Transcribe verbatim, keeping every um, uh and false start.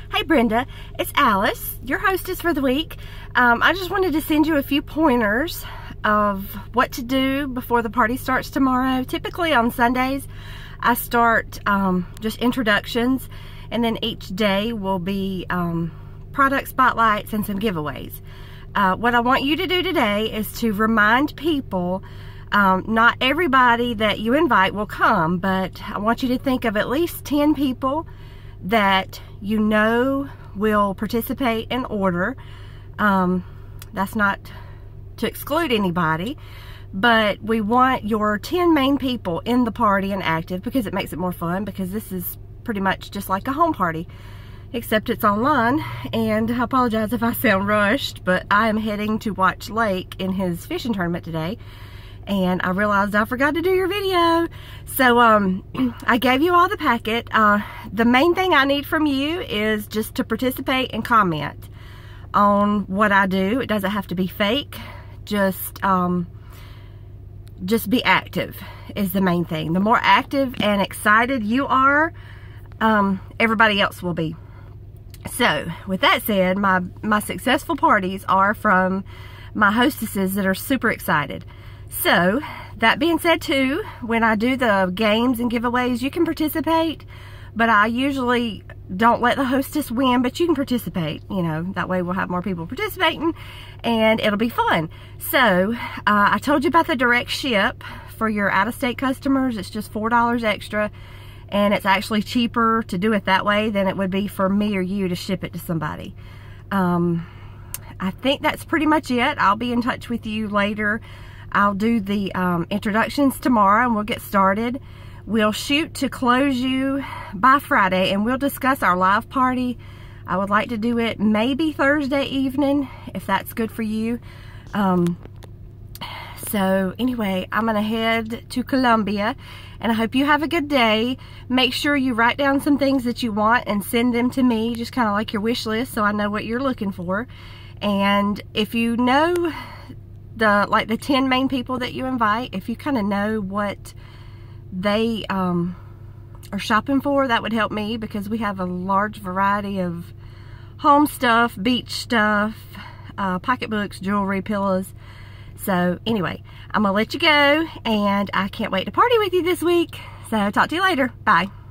Hey Brenda, it's Alice, your hostess for the week. Um, I just wanted to send you a few pointers of what to do before the party starts tomorrow. Typically on Sundays, I start um, just introductions, and then each day will be um, product spotlights and some giveaways. Uh, what I want you to do today is to remind people, um, not everybody that you invite will come, but I want you to think of at least ten people that you know will participate and order. Um, that's not to exclude anybody, but we want your ten main people in the party and active because it makes it more fun, because this is pretty much just like a home party, except it's online. And I apologize if I sound rushed, but I am heading to watch Lake in his fishing tournament today, and I realized I forgot to do your video. So um, I gave you all the packet. Uh, the main thing I need from you is just to participate and comment on what I do. It doesn't have to be fake. Just, um, just be active is the main thing. The more active and excited you are, um, everybody else will be. So with that said, my, my successful parties are from my hostesses that are super excited. So that being said too, when I do the games and giveaways, you can participate, but I usually don't let the hostess win, but you can participate, you know, that way we'll have more people participating and it'll be fun. So uh, I told you about the direct ship for your out-of-state customers. It's just four dollars extra, and it's actually cheaper to do it that way than it would be for me or you to ship it to somebody. Um, I think that's pretty much it. I'll be in touch with you later. I'll do the um, introductions tomorrow and we'll get started. We'll shoot to close you by Friday, and we'll discuss our live party. I would like to do it maybe Thursday evening, if that's good for you. Um, so anyway, I'm gonna head to Columbia, and I hope you have a good day. Make sure you write down some things that you want and send them to me, just kind of like your wish list, so I know what you're looking for. And if you know the like the ten main people that you invite, if you kind of know what they um, are shopping for, that would help me, because we have a large variety of home stuff, beach stuff, uh, pocketbooks, jewelry, pillows. So anyway, I'm gonna let you go, and I can't wait to party with you this week. So talk to you later. Bye.